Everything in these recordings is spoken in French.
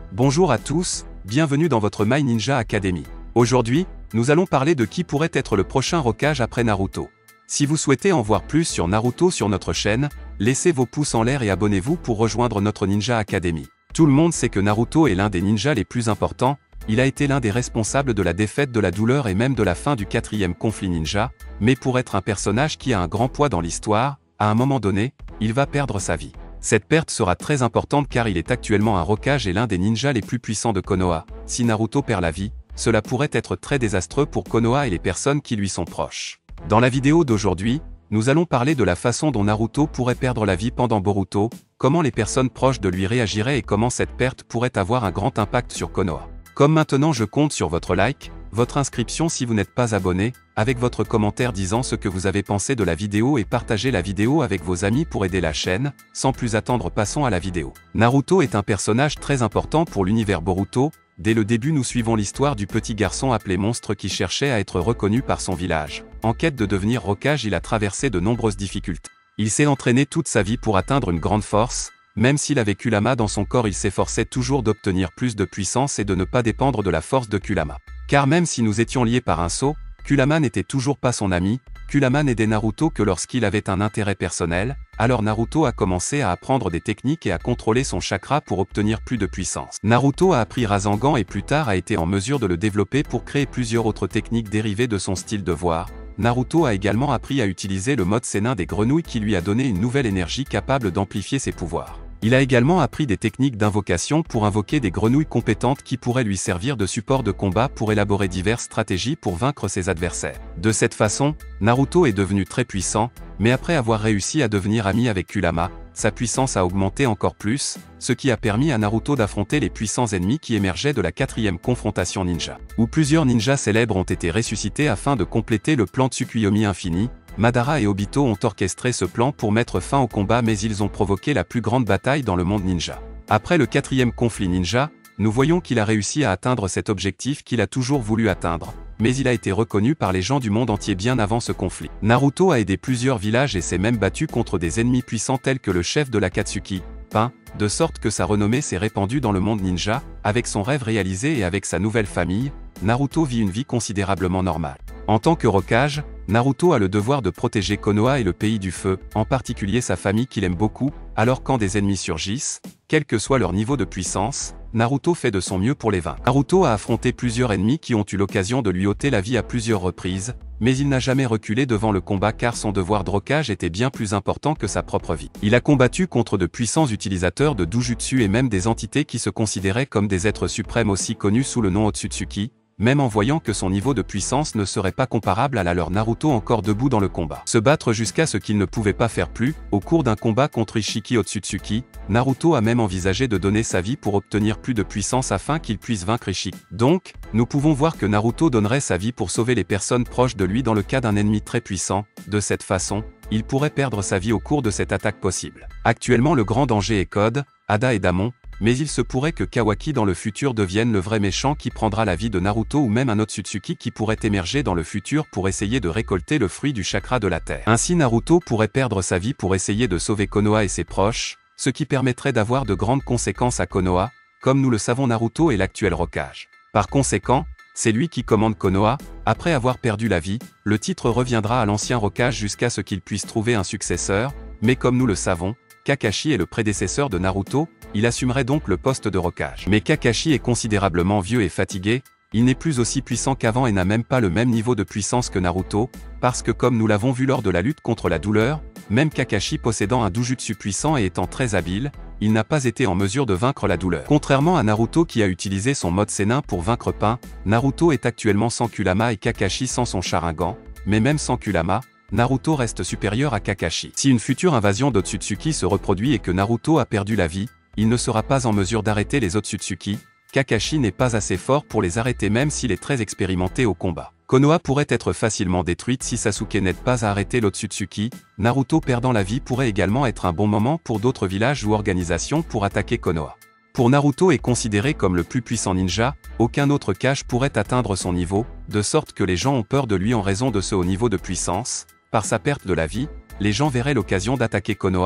Bonjour à tous, bienvenue dans votre My Ninja Academy. Aujourd'hui, nous allons parler de qui pourrait être le prochain Hokage après Naruto. Si vous souhaitez en voir plus sur Naruto sur notre chaîne, laissez vos pouces en l'air et abonnez-vous pour rejoindre notre Ninja Academy. Tout le monde sait que Naruto est l'un des ninjas les plus importants, il a été l'un des responsables de la défaite de la douleur et même de la fin du 4e conflit ninja, mais pour être un personnage qui a un grand poids dans l'histoire, à un moment donné, il va perdre sa vie. Cette perte sera très importante car il est actuellement un Hokage et l'un des ninjas les plus puissants de Konoha. Si Naruto perd la vie, cela pourrait être très désastreux pour Konoha et les personnes qui lui sont proches. Dans la vidéo d'aujourd'hui, nous allons parler de la façon dont Naruto pourrait perdre la vie pendant Boruto, comment les personnes proches de lui réagiraient et comment cette perte pourrait avoir un grand impact sur Konoha. Comme maintenant je compte sur votre like, votre inscription si vous n'êtes pas abonné, avec votre commentaire disant ce que vous avez pensé de la vidéo et partagez la vidéo avec vos amis pour aider la chaîne. Sans plus attendre, passons à la vidéo. Naruto est un personnage très important pour l'univers Boruto. Dès le début nous suivons l'histoire du petit garçon appelé Monstre qui cherchait à être reconnu par son village. En quête de devenir Hokage, il a traversé de nombreuses difficultés. Il s'est entraîné toute sa vie pour atteindre une grande force. Même s'il avait Kurama dans son corps, il s'efforçait toujours d'obtenir plus de puissance et de ne pas dépendre de la force de Kurama. Car même si nous étions liés par un sceau, Kurama n'était toujours pas son ami, Kurama n'aidait Naruto que lorsqu'il avait un intérêt personnel, alors Naruto a commencé à apprendre des techniques et à contrôler son chakra pour obtenir plus de puissance. Naruto a appris Rasengan et plus tard a été en mesure de le développer pour créer plusieurs autres techniques dérivées de son style de voir. Naruto a également appris à utiliser le mode sénin des grenouilles qui lui a donné une nouvelle énergie capable d'amplifier ses pouvoirs. Il a également appris des techniques d'invocation pour invoquer des grenouilles compétentes qui pourraient lui servir de support de combat pour élaborer diverses stratégies pour vaincre ses adversaires. De cette façon, Naruto est devenu très puissant, mais après avoir réussi à devenir ami avec Kurama, sa puissance a augmenté encore plus, ce qui a permis à Naruto d'affronter les puissants ennemis qui émergeaient de la 4e confrontation ninja, où plusieurs ninjas célèbres ont été ressuscités afin de compléter le plan Tsukuyomi infini. Madara et Obito ont orchestré ce plan pour mettre fin au combat, mais ils ont provoqué la plus grande bataille dans le monde ninja. Après le 4e conflit ninja, nous voyons qu'il a réussi à atteindre cet objectif qu'il a toujours voulu atteindre, mais il a été reconnu par les gens du monde entier bien avant ce conflit. Naruto a aidé plusieurs villages et s'est même battu contre des ennemis puissants tels que le chef de l'Akatsuki, Pain, de sorte que sa renommée s'est répandue dans le monde ninja. Avec son rêve réalisé et avec sa nouvelle famille, Naruto vit une vie considérablement normale. En tant que Hokage, Naruto a le devoir de protéger Konoha et le pays du feu, en particulier sa famille qu'il aime beaucoup, alors quand des ennemis surgissent, quel que soit leur niveau de puissance, Naruto fait de son mieux pour les vaincre. Naruto a affronté plusieurs ennemis qui ont eu l'occasion de lui ôter la vie à plusieurs reprises, mais il n'a jamais reculé devant le combat car son devoir de Hokage était bien plus important que sa propre vie. Il a combattu contre de puissants utilisateurs de Dojutsu et même des entités qui se considéraient comme des êtres suprêmes aussi connus sous le nom Otsutsuki. Même en voyant que son niveau de puissance ne serait pas comparable à la leur, Naruto encore debout dans le combat. Se battre jusqu'à ce qu'il ne pouvait pas faire plus. Au cours d'un combat contre Ishiki Otsutsuki, Naruto a même envisagé de donner sa vie pour obtenir plus de puissance afin qu'il puisse vaincre Ishiki. Donc, nous pouvons voir que Naruto donnerait sa vie pour sauver les personnes proches de lui dans le cas d'un ennemi très puissant. De cette façon, il pourrait perdre sa vie au cours de cette attaque possible. Actuellement, le grand danger est Code, Ada et Damon, mais il se pourrait que Kawaki dans le futur devienne le vrai méchant qui prendra la vie de Naruto ou même un Otsutsuki qui pourrait émerger dans le futur pour essayer de récolter le fruit du chakra de la terre. Ainsi Naruto pourrait perdre sa vie pour essayer de sauver Konoha et ses proches, ce qui permettrait d'avoir de grandes conséquences à Konoha. Comme nous le savons, Naruto est l'actuel Hokage. Par conséquent, c'est lui qui commande Konoha. Après avoir perdu la vie, le titre reviendra à l'ancien Hokage jusqu'à ce qu'il puisse trouver un successeur, mais comme nous le savons, Kakashi est le prédécesseur de Naruto, il assumerait donc le poste de Hokage. Mais Kakashi est considérablement vieux et fatigué, il n'est plus aussi puissant qu'avant et n'a même pas le même niveau de puissance que Naruto, parce que comme nous l'avons vu lors de la lutte contre la douleur, même Kakashi possédant un Dojutsu puissant et étant très habile, il n'a pas été en mesure de vaincre la douleur. Contrairement à Naruto qui a utilisé son mode sénin pour vaincre Pain, Naruto est actuellement sans Kurama et Kakashi sans son Sharingan, mais même sans Kurama, Naruto reste supérieur à Kakashi. Si une future invasion d'Otsutsuki se reproduit et que Naruto a perdu la vie, il ne sera pas en mesure d'arrêter les Otsutsuki. Kakashi n'est pas assez fort pour les arrêter même s'il est très expérimenté au combat. Konoha pourrait être facilement détruite si Sasuke n'aide pas à arrêter l'Otsutsuki. Naruto perdant la vie pourrait également être un bon moment pour d'autres villages ou organisations pour attaquer Konoha. Pour Naruto est considéré comme le plus puissant ninja, aucun autre Hokage pourrait atteindre son niveau, de sorte que les gens ont peur de lui en raison de ce haut niveau de puissance. Par sa perte de la vie, les gens verraient l'occasion d'attaquer Konoha.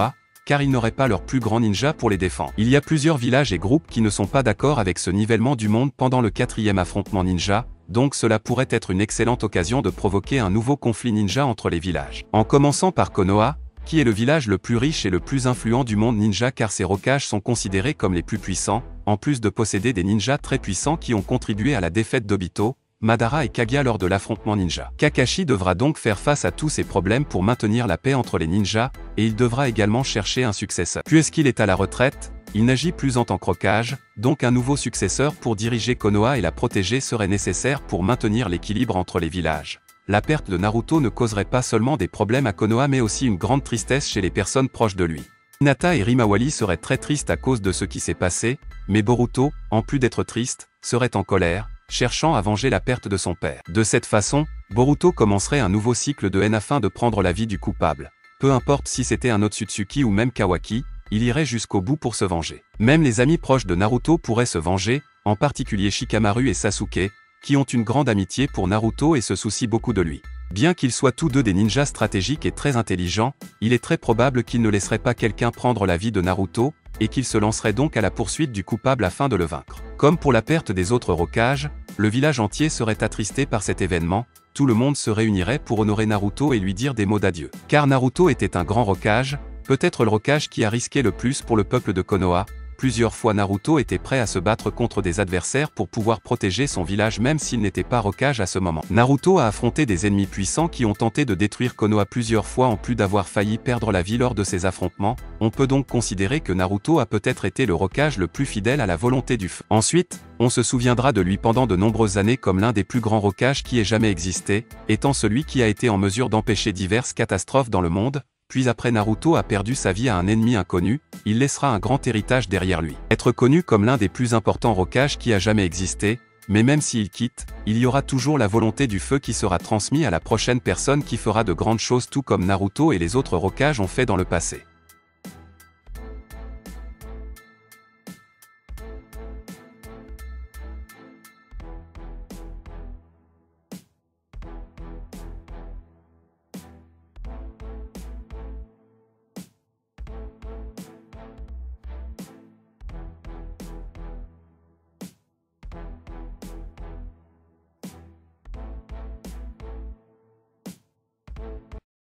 car ils n'auraient pas leur plus grand ninja pour les défendre. Il y a plusieurs villages et groupes qui ne sont pas d'accord avec ce nivellement du monde pendant le 4e affrontement ninja, donc cela pourrait être une excellente occasion de provoquer un nouveau conflit ninja entre les villages. En commençant par Konoha, qui est le village le plus riche et le plus influent du monde ninja car ses Hokages sont considérés comme les plus puissants, en plus de posséder des ninjas très puissants qui ont contribué à la défaite d'Obito, Madara et Kaguya lors de l'affrontement ninja. Kakashi devra donc faire face à tous ces problèmes pour maintenir la paix entre les ninjas, et il devra également chercher un successeur. Puisqu'il est à la retraite, il n'agit plus en tant qu'Hokage, donc un nouveau successeur pour diriger Konoha et la protéger serait nécessaire pour maintenir l'équilibre entre les villages. La perte de Naruto ne causerait pas seulement des problèmes à Konoha mais aussi une grande tristesse chez les personnes proches de lui. Hinata et Rimawali seraient très tristes à cause de ce qui s'est passé, mais Boruto, en plus d'être triste, serait en colère, cherchant à venger la perte de son père. De cette façon, Boruto commencerait un nouveau cycle de haine afin de prendre la vie du coupable. Peu importe si c'était un Otsutsuki ou même Kawaki, il irait jusqu'au bout pour se venger. Même les amis proches de Naruto pourraient se venger, en particulier Shikamaru et Sasuke, qui ont une grande amitié pour Naruto et se soucient beaucoup de lui. Bien qu'ils soient tous deux des ninjas stratégiques et très intelligents, il est très probable qu'ils ne laisseraient pas quelqu'un prendre la vie de Naruto, et qu'ils se lanceraient donc à la poursuite du coupable afin de le vaincre. Comme pour la perte des autres Hokages, le village entier serait attristé par cet événement, tout le monde se réunirait pour honorer Naruto et lui dire des mots d'adieu. Car Naruto était un grand Hokage, peut-être le Hokage qui a risqué le plus pour le peuple de Konoha. Plusieurs fois Naruto était prêt à se battre contre des adversaires pour pouvoir protéger son village même s'il n'était pas Hokage à ce moment. Naruto a affronté des ennemis puissants qui ont tenté de détruire Konoha plusieurs fois en plus d'avoir failli perdre la vie lors de ces affrontements, on peut donc considérer que Naruto a peut-être été le Hokage le plus fidèle à la volonté du feu. Ensuite, on se souviendra de lui pendant de nombreuses années comme l'un des plus grands Hokages qui ait jamais existé, étant celui qui a été en mesure d'empêcher diverses catastrophes dans le monde. Puis après Naruto a perdu sa vie à un ennemi inconnu, il laissera un grand héritage derrière lui. Être connu comme l'un des plus importants Hokages qui a jamais existé, mais même s'il quitte, il y aura toujours la volonté du feu qui sera transmise à la prochaine personne qui fera de grandes choses tout comme Naruto et les autres Hokages ont fait dans le passé.